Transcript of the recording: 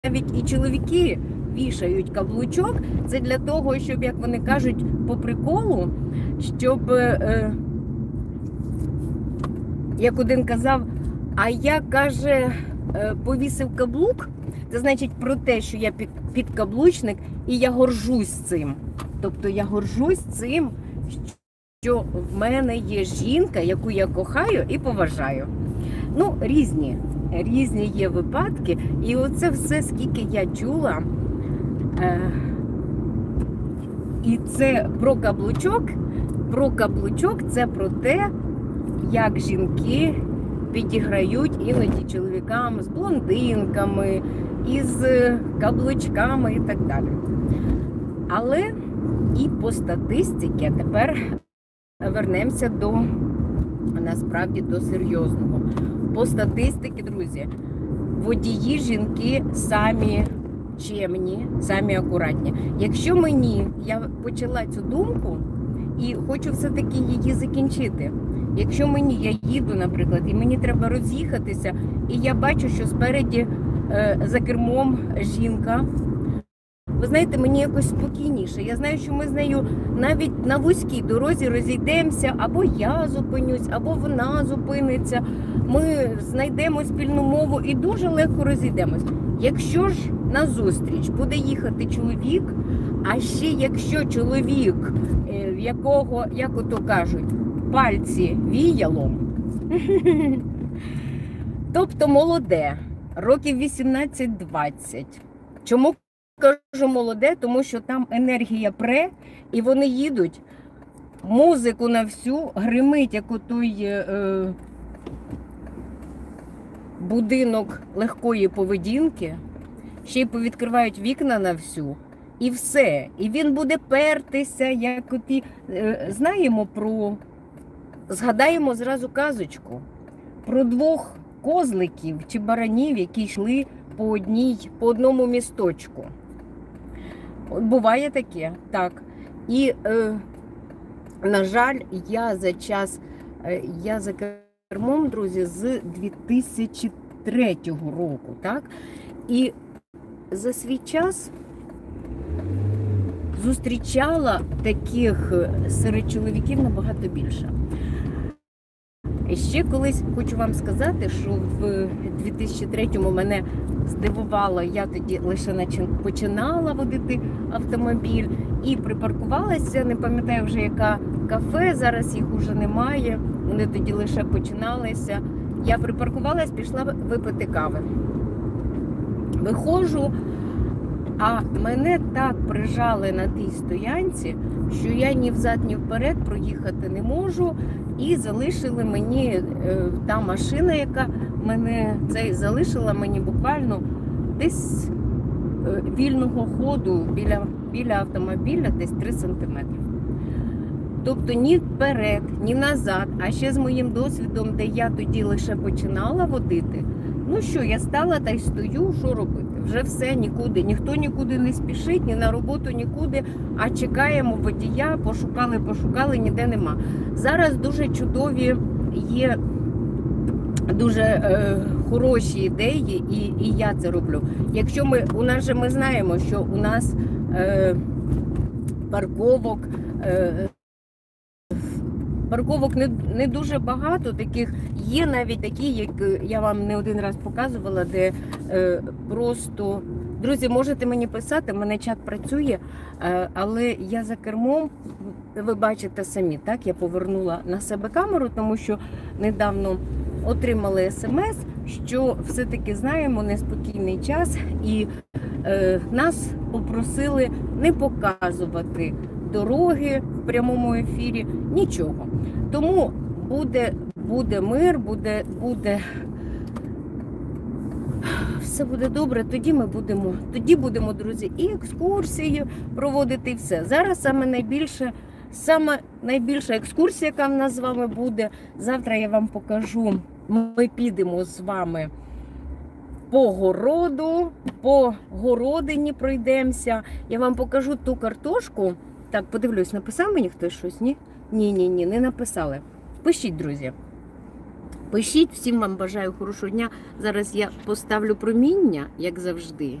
навіть і чоловіки вішають каблучок. Це для того, щоб, як вони кажуть, по приколу, щоб, як один казав, а я, каже, повісив каблук, це значить про те, що я підкаблучник і я горжусь цим. Тобто я горжусь цим, що в мене є жінка, яку я кохаю і поважаю. Ну, різні є випадки. І оце все, скільки я чула. І це про каблучок. Про каблучок це про те, як жінки підіграють іноді чоловікам з блондинками, із каблучками і так далі. Але і по статистиці, а тепер вернемося до, насправді, до серйозного. По статистиці, друзі, водії жінки самі чемні, самі акуратні. Якщо я почала цю думку і хочу все-таки її закінчити. Якщо я їду, наприклад, і мені треба роз'їхатися, і я бачу, що спереді за кермом жінка, ви знаєте, мені якось спокійніше. Я знаю, що ми з нею навіть на вузькій дорозі розійдемося, або я зупинюсь, або вона зупиниться. Ми знайдемо спільну мову і дуже легко розійдемось. Якщо ж назустріч буде їхати чоловік, а ще якщо чоловік, в якого, як ото кажуть, пальці віялом, тобто молоде, років 18-20. Чому кажу молоде? Тому що там енергія пре, і вони їдуть, музику на всю, гримить, як отой будинок легкої поведінки, ще й повідкривають вікна на всю, і все. І він буде пертися, як оті, згадаємо зразу казочку про двох козликів чи баранів, які йшли по одному місточку. От буває таке, так. І, на жаль, я за кермом, друзі, з 2003 року, так? І за свій час зустрічала таких серед чоловіків набагато більше. І ще колись хочу вам сказати, що в 2003-му мене здивувало, я тоді лише починала водити автомобіль і припаркувалася, не пам'ятаю вже яка кафе, зараз їх уже немає, вони тоді лише починалися. Я припаркувалась, пішла випити кави. Виходжу, а мене так прижали на тій стоянці, що я ні взад, ні вперед проїхати не можу. І залишили мені, та машина, яка мене залишила мені буквально десь вільного ходу біля автомобіля, десь 3 сантиметри. Тобто ні вперед, ні назад, а ще з моїм досвідом, де я тоді лише починала водити, ну що, я стала та й стою, що робити? Вже все, нікуди, ніхто нікуди не спішить, ні на роботу, нікуди, а чекаємо водія, пошукали, ніде нема. Зараз дуже чудові є, дуже хороші ідеї, і я це роблю. Якщо ми знаємо, що у нас парковок не дуже багато, таких є навіть такі, як я вам не один раз показувала, де просто, друзі, можете мені писати, в мене чат працює, але я за кермом, ви бачите самі, так, я повернула на себе камеру, тому що недавно отримали смс, що все-таки знаємо неспокійний час, і нас попросили не показувати дороги в прямому ефірі, нічого. Тому буде мир, все буде добре, тоді будемо, друзі, і екскурсії проводити, і все. Зараз саме найбільша екскурсія, яка в нас з вами буде, завтра я вам покажу, ми підемо з вами по городу, по городині пройдемося, я вам покажу ту картошку. Так, подивлюсь, написав мені хтось щось, ні? Ні, не написали. Пишіть, друзі. Пишіть, всім вам бажаю хорошого дня. Зараз я поставлю проміння, як завжди.